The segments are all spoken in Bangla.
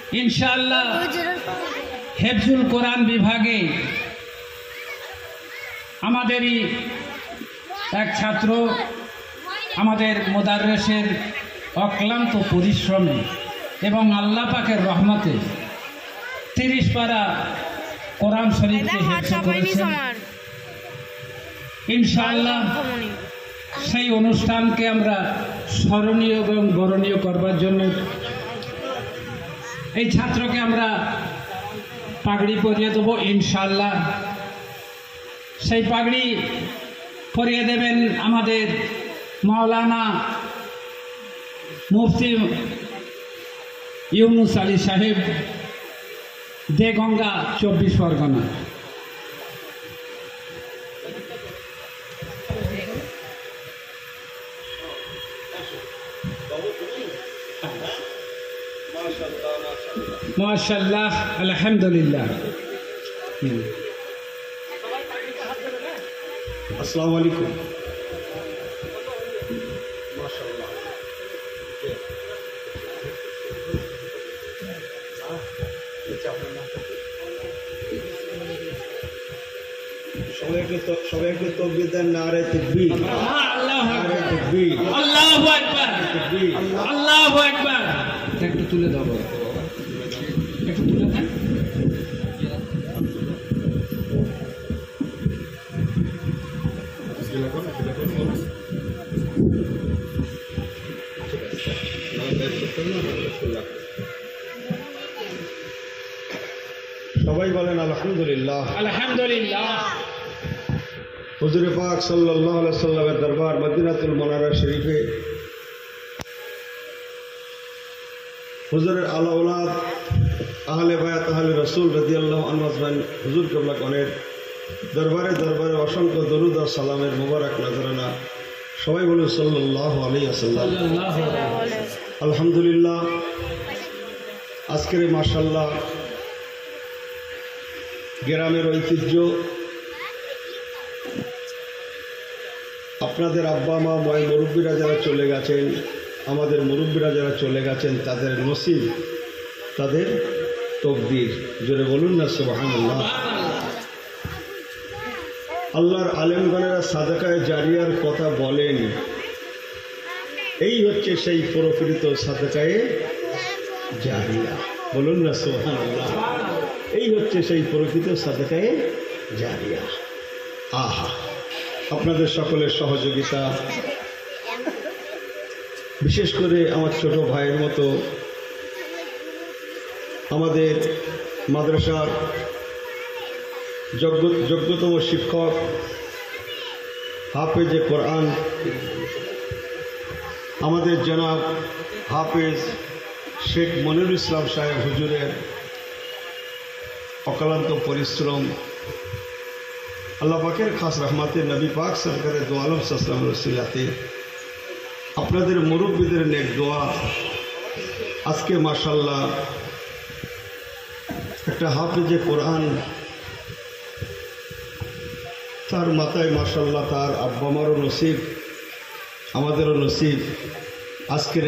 ইনশাআল্লাহ হেফজুল কোরআন বিভাগে আমাদেরই এক ছাত্র আমাদের মোদাররেসের অক্লান্ত পরিশ্রমে এবং আল্লাহ পাকের রহমতে 30 পারা কোরআন শরীফকে হেফজ করেছেন। ইনশাআল্লাহ সেই অনুষ্ঠানকে আমরা স্মরণীয় এবং বরণীয় করবার জন্য এই ছাত্রকে আমরা পাগড়ি পরিয়ে দেবো। ইনশাআল্লাহ সেই পাগড়ি পরিয়ে দেবেন আমাদের মাওলানা মুফতি ইউনুস আলী সাহেব, দেগঙ্গা 24 পরগনা। মাশাআল্লাহ, আলহামদুলিল্লাহ। আসসালামু আলাইকুম। সবাইকে তকবীর দেন, নারে তাকবীর, নারে তাকবীর, আল্লাহু আকবার, আল্লাহু আকবার। একটু তুলে দাও, একটু তুলে দেন। সবাই বলেন আলহামদুলিল্লাহ। আলহামদুলিল্লাহ। হুজুর পাক সাল্লাল্লাহু আলাইহি ওয়াসাল্লামের দরবার মদিনাতুল মুনাওয়ারা শরীফে হুজুরের আলা ওলাদ আহলে বায়াত আহলে রাসূল রাদিয়াল্লাহু আনহু আজমাইন হুজুর কিবলাগণের দরবারে দরবারে অসংখ্য দরুদ ও সালামের মুবারক নজরানা। সবাই বলুন সাল্লাল্লাহু আলাইহি ওয়াসাল্লাম। আলহামদুলিল্লাহ। আজকের মাশাআল্লাহ গ্রামের ঐতিহ্য, আপনাদের আব্বা মা মুরব্বীরা যারা চলে গেছেন, আমাদের মুরব্বীরা যারা চলে গেছেন, তাদের নসিব, তাদের তকদির। জোরে বলুন না সুবহানাল্লাহ। আল্লাহর আলেমগণেরা সাদাকায়ে জারিয়ার কথা বলেন, এই হচ্ছে সেই প্রকৃত সাদাকায়ে জারিয়া। বলুন না সুবহানাল্লাহ। এই হচ্ছে সেই প্রকৃত সাদাকায়ে জারিয়া। আহা, আপনাদের সকলের সহযোগিতা, বিশেষ করে আমার ছোট ভাইয়ের মতো আমাদের মাদ্রাসার যোগ্যতম শিক্ষক হাফেজে কোরআন আমাদের জনাব হাফেজ শেখ মনিরুল ইসলাম সাহেব হুজুরের অক্লান্ত পরিশ্রম, আল্লাহ পাকের খাস রহমাতে নবী পাক সরকারে দো আলম সাল্লাল্লাহু আলাইহি ওয়াসাল্লামে আপনাদের মুরব্বীদের নেক দোয়া, আজকে মাশাআল্লাহ একটা হাফেজে কোরআন, তার মাথায় মাশাআল্লাহ তার আব্বা আমারও নসিব, আমাদেরও নসিব, আজকের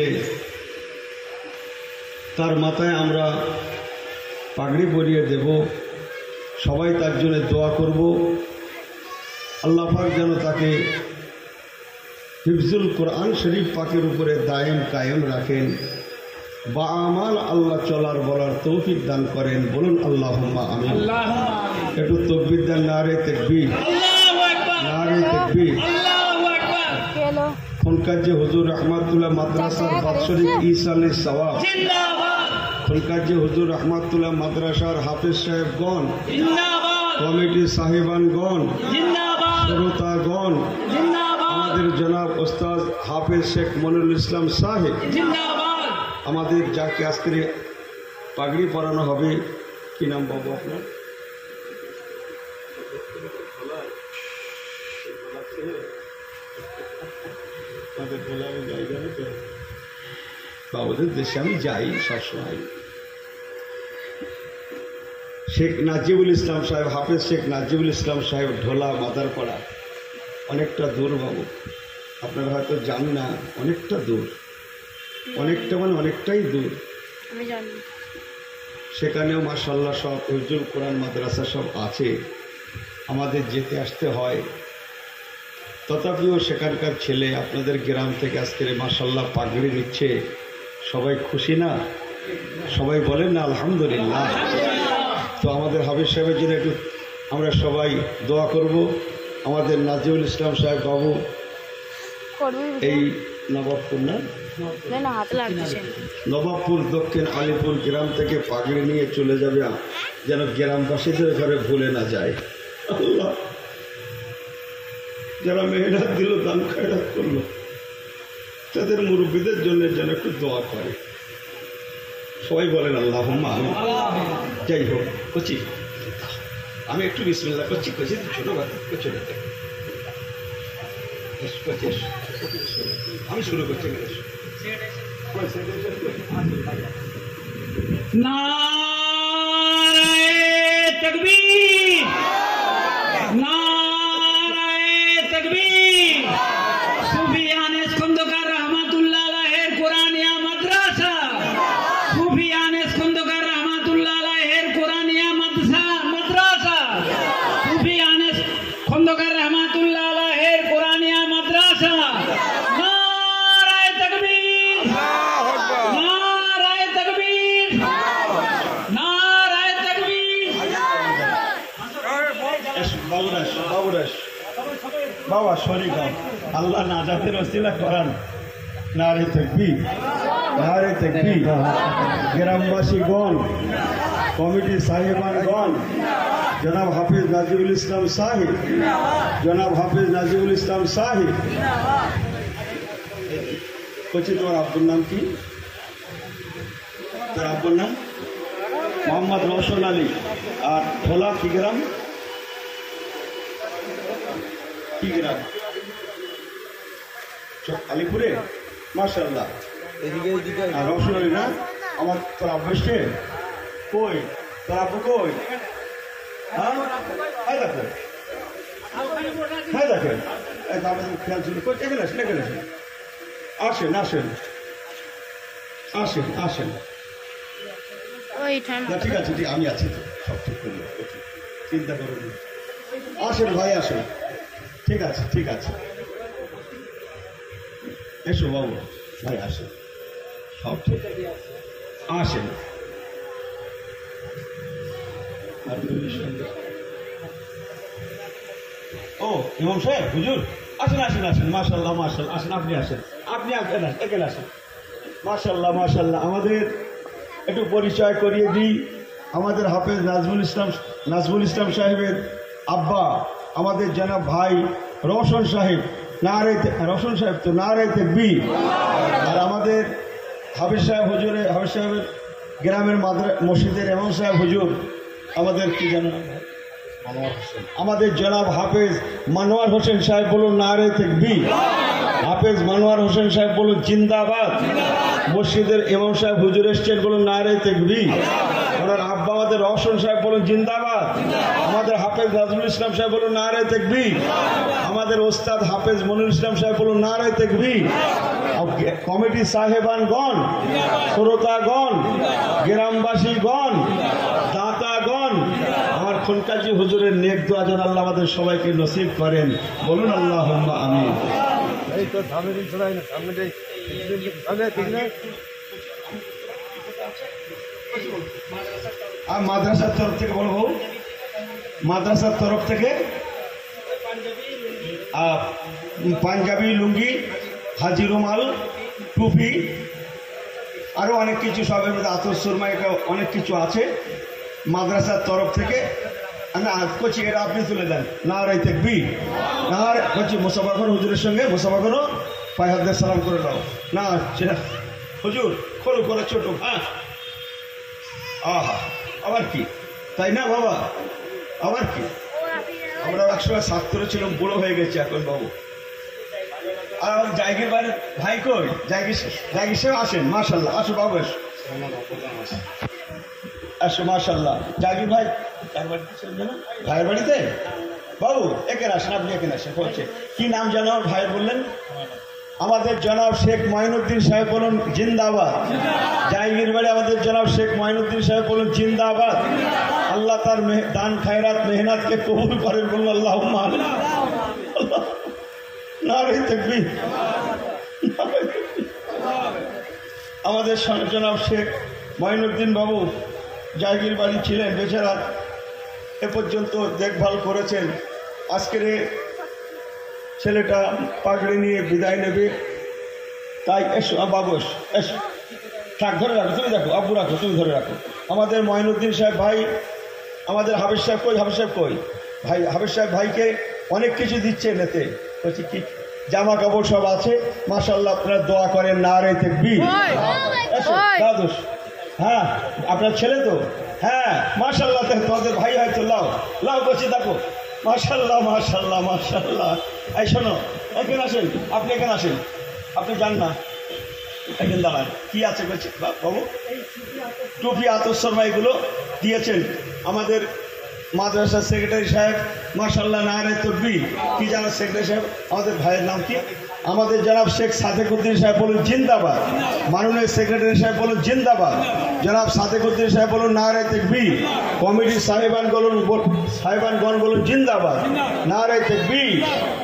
তার মাথায় আমরা পাগড়ি পরিয়ে দেব। সবাই তার জন্য দোয়া করব, আল্লাহ পাক যেন তাকে হিফজুল কোরআন শরীফ পাকের উপরে দায়েম কায়েম রাখেন, বা আমাল আল্লাহ চলার বলার তৌফিক দান করেন। বলুন আল্লাহুম্মা আমিন। একটু তকবীর দেন, নারে তাকবীর, নারে তাকবীর। খনকার যে হুজুর রহমাতুল্লাহ মাদ্রাসার বাৎসরিক ইসালে সওয়াব, খনকার যে হুজুর রহমাতুল্লাহ মাদ্রাসার হাফেজ সাহেবগণ, কমিটির সাহেবানগণ, শ্রোতাগণ, আমাদের জনাব ওস্তাদ হাফেজ শেখ মনিরুল ইসলাম সাহেব, আমাদের যাকে আজকে পাগড়ি পরানো হবে, কি নাম বাবু আপনার? বাবুদের দেশে আমি যাই সবসময়। শেখ নাজিবুল ইসলাম সাহেব, হাফেজ শেখ নাজিবুল ইসলাম সাহেব, ঢোলা মাদারপাড়া, অনেকটা দূর বাবু, আপনারা হয়তো জান না, অনেকটা দূর, অনেকটা মানে অনেকটাই দূর। সেখানেও মাশাআল্লাহ সব হুজুর কোরআন মাদ্রাসা সব আছে, আমাদের যেতে আসতে হয়। তথাপিও সেখানকার ছেলে আপনাদের গ্রাম থেকে আজকের মাশাআল্লাহ পাগড়ি নিচ্ছে, সবাই খুশি না? সবাই বলেন না আলহামদুলিল্লাহ। তো আমাদের হাফেজ সাহেবের জন্য একটু আমরা সবাই দোয়া করব। আমাদের নাজিউল ইসলাম সাহেব বাবু এই নবাবপুর না নবাবপুর দক্ষিণ আলিপুর গ্রাম থেকে পাগড়ি নিয়ে চলে যাবে, যেন গ্রামবাসীদের ঘরে ভুলে না যায়। আল্লাহ, যারা মেহনত দিল, দান খয়রাত করলো, তাদের মুরব্বীদের জন্য যেন একটু দোয়া করে। সবাই বলেন আল্লাহুম্মা আমিন। যাই হোক, কচি আমি একটু বিসমিল্লাহ করছি, কচি ছোট করছি, আমি শুরু করছি। নারে তাকবীর, নারে তাকবীর। সুফিয়ানে খন্দকার রহমাতুল্লাহ আলাইহির কোরআনিয়া মাদ্রাসা, সুফিয়ানে খন্দকার রহমাতুল্লাহ আলাইহির কোরআনিয়া মাদ্রাসা, সুফিয়ানে খন্দকার রহমাতুল্লাহ আলাইহির কোরআনিয়া মাদ্রাসা। নারে তাকবীর, নারে তাকবীর, নারে তাকবীর। বাবা শরীর আল্লাহ নাজাতের ওসিলা করান। নারে তাকবীর, নারে তাকবীর। গ্রামবাসীগণ, কমিটি সাহেবানগণ, জনাব হাফিজ নাজিবুল ইসলাম সাহেব, জনাব হাফিজ নাজিবুল ইসলাম সাহেব। বলছি তোমার আব্বুর নাম কি? তোর আব্বুর নাম মোহাম্মদ রওশন আলী। আর ভোলা কি গ্রাম? কি গ্রাম? আলিপুরে। মাশাআল্লাহ। আর রওশন আলী না? আমার তোর আব্বু এসছে? কই তোর আব্বু কই? হ্যাঁ দেখো, হ্যাঁ দেখেন, খেয়াল ছিল। এখানে আসেন, এখানে আসেন, আসেন আসেন আসেন আসেন। ঠিক আছে, ঠিক, আমি আছি, সব ঠিক করবো, চিন্তা করুন। আসেন ভাই, আসেন। ঠিক আছে, ঠিক আছে, এসো বাবু ভাই, আসেন, সব ঠিক, আসেন। ও ইমাম সাহেব, হুজুর, আসেন আসেন আসেন। মাশাআল্লাহ মাশাআল্লাহ, আসেন, আপনি আসেন, আপনি এখানে আসেন। মাশাআল্লাহ মাশাআল্লাহ। আমাদের একটু পরিচয় করিয়ে দিই। আমাদের হাফেজ নাজমুল ইসলাম সাহেবের আব্বা আমাদের জনাব ভাই রওশন সাহেব। রওশন সাহেব তো নারে তাকবীর। আর আমাদের হাফেজ সাহেবের গ্রামের মসজিদের ইমাম সাহেব হুজুর আমাদের কি জানেন, আমাদের জনাব হাফেজ মনোয়ার হোসেন সাহেব বলুন নারে তাকবীর। হাফেজ মনোয়ার হোসেন সাহেব বলুন জিন্দাবাদ। মসজিদের ইমাম সাহেব হুজুর এসছেন, বলুন নারে তাকবীর। ওনার আব্বা আমাদের রওশন সাহেব বলুন জিন্দাবাদ। আমাদের হাফেজ নাজমুল ইসলাম সাহেব বলুন নারে তাকবীর। আমাদের ওস্তাদ হাফেজ মনিরুল ইসলাম সাহেব বলুন নারে তাকবীর। কমিটি সাহেবানগণ, শ্রোতাগণ, গ্রামবাসীগণ, দাতাগণ, আমার খুনকাজি হুজুরের নেক দোয়া যেন আল্লাহ আমাদের সবাইকে নসিব করেন, বলুন আল্লাহুম্মা আমিন। আর মাদ্রাসার তরফ থেকে বলবো, মাদ্রাসার তরফ থেকে পাঞ্জাবি লুঙ্গি, হাজি রুমাল, টুপি, আরো অনেক কিছু, সবের মধ্যে আতর সুরমা, এটা অনেক কিছু আছে মাদ্রাসার তরফ থেকে। না করছি, এটা আপনি তুলে দেন। নারে তাকবীর, নারে করছি। মুসাফা করো হুজুরের সঙ্গে, মুসাফা করো, পায়ে হাত দিয়ে সালাম করে দাও। না সেটা হুজুর খোলো করে ছোট। হ্যাঁ, আহা, আবার কি, তাই না বাবা, আবার কি? আমরা একসময় ছাত্র ছিলাম, বুড়ো হয়ে গেছি এখন বাবু। আর আমার জায়গির বাইরে ভাই কই? জায়গির সাহেব আসেন, মাশাআল্লাহ, আসো বাবু, এসো আসো, মাশাআল্লাহ। জাগির ভাই ভাইয়ের বাড়িতে? বাবু এখানে আসেন, আপনি এখানে আসেন। বলছে কি নাম যেন আমার ভাইয়ের? বললেন আমাদের জনাব শেখ মঈনুদ্দিন সাহেব বলুন জিন্দাবাদ। জায়গির বাড়ি আমাদের জনাব শেখ মঈনুদ্দিন সাহেব বলুন জিন্দাবাদ। আল্লাহ তার দান খায়রাত মেহনতকে কবুল করেন বলুন আল্লাহুম্মা আমিন। নারে তাকবীর। আমাদের জনাব শেখ মঈনুদ্দিন বাবু জায়গির বাড়ি ছিলেন, বেচারা এ পর্যন্ত দেখভাল করেছেন। আজকের ছেলেটা পাগড়ি নিয়ে বিদায় নেবে, তাই এসো বাবু এসো, থাক ধরে রাখো, তুমি দেখো আব্বু রাখো, তুমি ধরে রাখো। আমাদের মঈনুদ্দিন সাহেব ভাই, আমাদের হাফেজ সাহেব কই, হাফেজ সাহেব কই ভাই, হাফেজ সাহেব ভাইকে অনেক কিছু দিচ্ছেন, এতে বলছি কি জামা কাপড় সব আছে, মাশাআল্লাহ আপনারা দোয়া করেন। নারে তাকবীর। এসো দাদুস, হ্যাঁ আপনার ছেলে তো, হ্যাঁ মাশাআল্লাহ, তোমাদের ভাই হয়তো, লাও লাও বলছি দেখো, মাশাআল্লাহ মাশাআল্লাহ মাশাআল্লাহ। এই শোনো, এখানে আসেন, আপনি এখানে আসেন, আপনি যান না, এখানে দাঁড়ান। কি আছে বলছি বাবু? টুপি আতর এগুলো দিয়েছেন আমাদের মাদ্রাসার সেক্রেটারি সাহেব, মাশাআল্লাহ নারে তাকবীর। কি জানার সেক্রেটারি সাহেব, আমাদের ভাইয়ের নাম কি? আমাদের জনাব শেখ সাদেকুদ্দিন সাহেব বলুন জিন্দাবাদ। মাননীয় সেক্রেটারি সাহেব বলুন জিন্দাবাদ। জনাব সাদেকুদ্দিন সাহেব বলুন নারে তাকবীর। কমিটির সাহেবানগণ বলুন জিন্দাবাদ, নারে তাকবীর।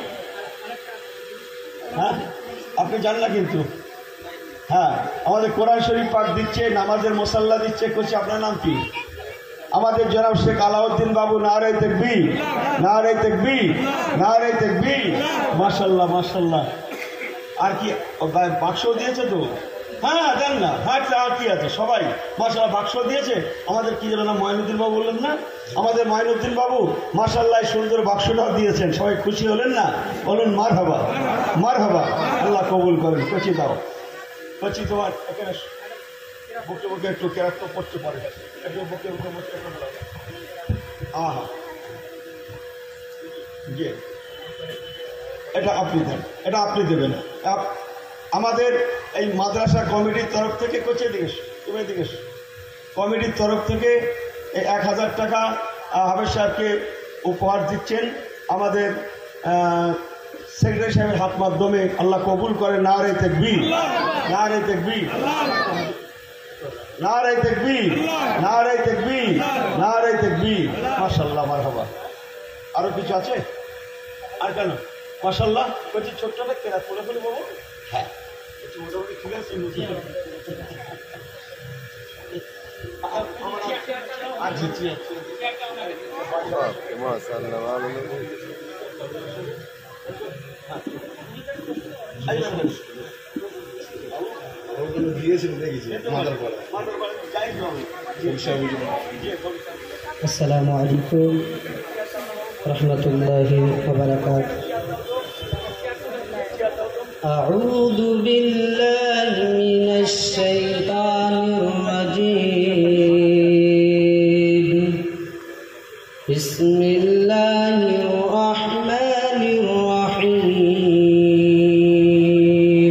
হ্যাঁ আপনি জান না কিন্তু, হ্যাঁ আমাদের কোরআন শরীফ পাঠ দিচ্ছে, নামাজের মুসাল্লা দিচ্ছে, করছে। আপনার নাম কি? আমাদের জনাব শেখ আলাউদ্দিন বাবু, নারে তাকবীর, নারে তাকবীর, নারে তাকবীর। মাশাআল্লাহ মাশাআল্লাহ। আর কি বাক্স দিয়েছে তো? হ্যাঁ দেন না, হ্যাঁ আর কি আছে, সবাই মাশাআল্লাহ বাক্স দিয়েছে। আমাদের কি যেন নাম, মঈনুদ্দিন বাবু বললেন না? আমাদের মঈনুদ্দিন বাবু মাশাআল্লাহ সুন্দর বাক্সটাও দিয়েছেন, সবাই খুশি হলেন না? বলুন মারহাবা মারহাবা, আল্লাহ কবুল করেন। কচি দাও, কচি তোমার এখানে বুকে বুকে একটু কেরাক্ত পড়তে পারে, একটু বুকে বুকে বসে আহা জি, এটা আপনি দেন, এটা আপনি দেবেন। আমাদের এই মাদ্রাসা কমিটির তরফ থেকে, কোচে দিকে তুমি দিকে, কমিটির তরফ থেকে এই 1000 টাকা হাফেজ সাহেবকে উপহার দিচ্ছেন আমাদের সেক্রেটারি সাহেবের হাত মাধ্যমে। আল্লাহ কবুল করে। নারে তাকবীর, নারে তাকবীর, নারে তাকবীর, নারে তাকবীর, নারে তাকবীর। মাশাআল্লাহ মারহাবা। আরো কিছু আছে? আর কেন মাশাআল্লাহ বলছি, ছোট্টটা কেনা পড়ে ফেলে বাবু। হ্যাঁ মোটামুটি ঠিক আছে। আসসালামু আলাইকুম রহমতুল্লাহি ওয়া বারাকাতুহু। আউযু বিল্লাহি মিনাশ শাইতানির রাজীম। বিসমিল্লাহির রাহমানির রাহিম।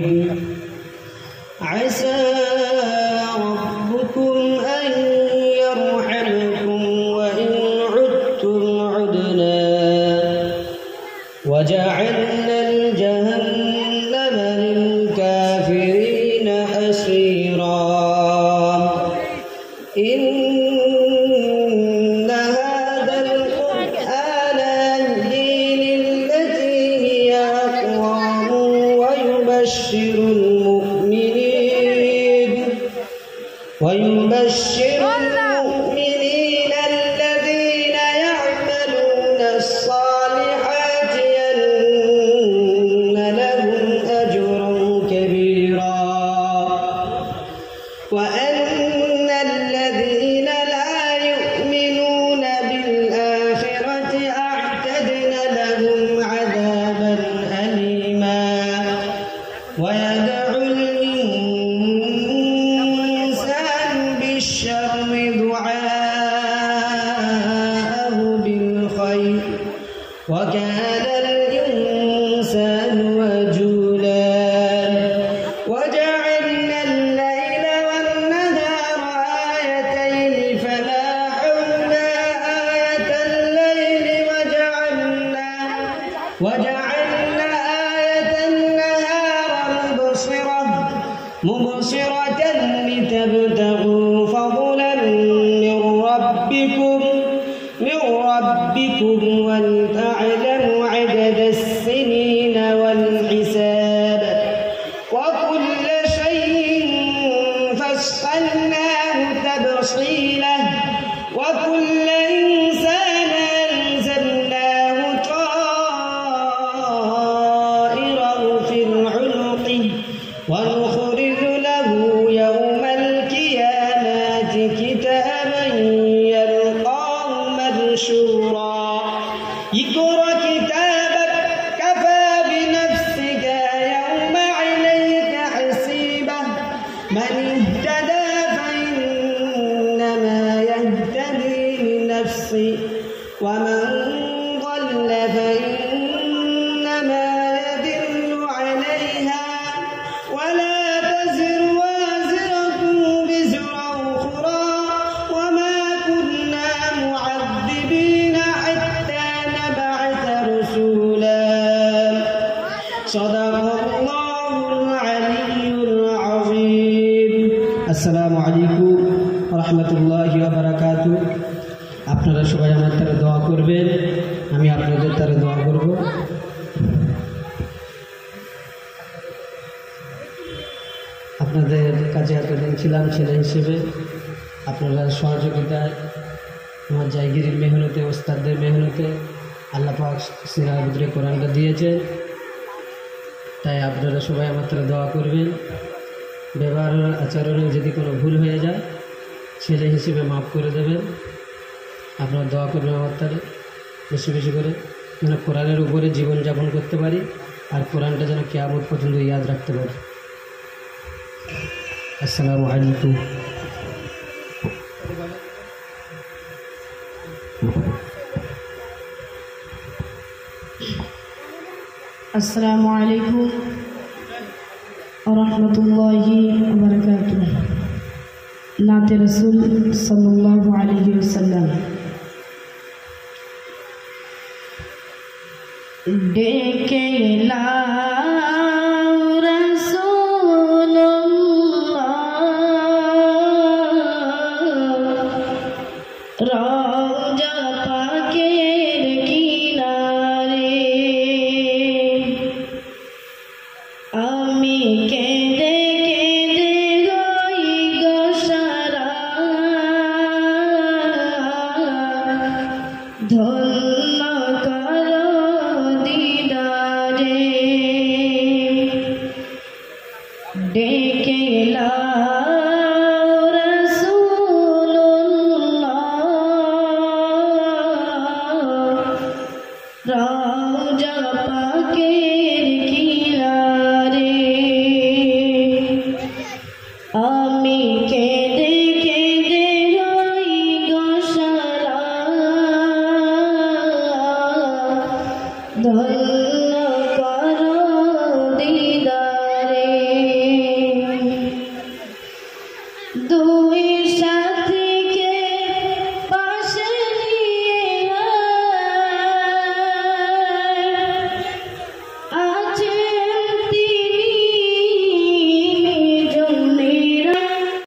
আসা রাব্বুকুম আন ইয়ারহামকুম ওয়া ইন উদতুম উদনা ওয়া জা'আলনা জাহান্নামা লিল কাফিরিনা হাসীরা। إن هذا القرآن يهدي للتي هي أقوم ويبشر المؤمنين الذين يعملون الصالحات أن لهم أجرا كبيرا وأن الذين لا يؤمنون بالآخرة أعتدنا لهم عذابا أليما. ويدعو الإنسان بالشر دعاءه بالخير وكان الإنسان عجولا. وجعلنا الليل والنهار آيتين فلاحونا آية الليل وجعلنا آية النهار فصلناه تفصيلا وكل إنسان ألزمناه طائره في عنقه ونخرج له يوم القيامة كتابا يلقاه منشورا اقرأ كتابك كفى بنفسك يوم عليك حسيبا من اهتدى فإنما يهتدي لنفسه ومن ضل فإنما يدل عليها ولا تزر وازرة وزر أخرى وما كنا معذبين حتى نبعث رسولا صدق الله العلي العظيم السلام عليكم ورحمة الله وبركاته আপনারা সবাই আমার তারে দোয়া করবেন আমি আপনাদের তারে দোয়া করব আপনাদের কাছে এতদিন ছিলাম ছেলে হিসেবে আপনারা সহযোগিতায় আমার জায়গিরির মেহনতে ওস্তাদদের মেহনতে আল্লাহ পাক সিরার ভিতরে কোরআনটা দিয়েছে তাই আপনারা সবাই আমার তারা দোয়া করবেন ব্যবহার আচরণে যদি কোনো ভুল হয়ে যায় ছেলে হিসেবে মাফ করে দেবেন আপনারা দোয়া করবেন আমার তারে বেশি বেশি করে যেন কোরআনের উপরে জীবনযাপন করতে পারি আর কোরআনটা যেন কিয়ামত পর্যন্ত ইয়াদ রাখতে পারি আসসালামু আলাইকুম अस्सलामु अलैकुम वरहमतुल्लाहि वबरकातुह नाते रसूल सल्लल्लाहु अलैहि वसल्लम डेके लाओ रसूलुल्लाह रौजा पाकेर किनारे আমি কেঁদে কেঁদে রই গো সারা ধন্য করো দিদারে ডেকে লাও রাসূলুল্লাহ রওজা পাকের কিনারে আমি কেঁদে কেঁদে রই গো সারা ধন্য